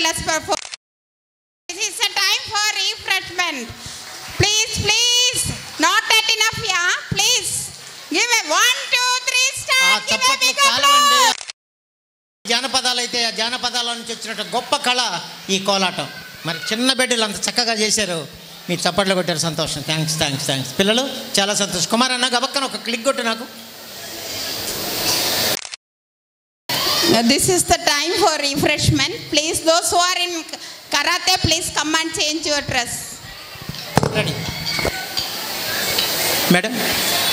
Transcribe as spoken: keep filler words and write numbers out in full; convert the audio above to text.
tremendous performance. This is a time for refreshment. Please, please, not that enough, yeah. Please, give a one, two, three, start. Give a big applause. జానపదాలు అయితే ఆ జానపదాల నుంచి వచ్చినట్టు గొప్ప కళ ఈ కోలాటం. మరి చిన్న బిడ్డలు అంత చక్కగా చేశారు, మీరు చప్పట్లు కొట్టారు, సంతోషం. థ్యాంక్స్ థ్యాంక్స్ థ్యాంక్స్ పిల్లలు, చాలా సంతోషం. కుమార్ అన్న గబక్కన ఒక క్లిక్ కొట్టు నాకు. This is the time for refreshment. Please, those who are in karate, please come and change your dress. Ready, madam.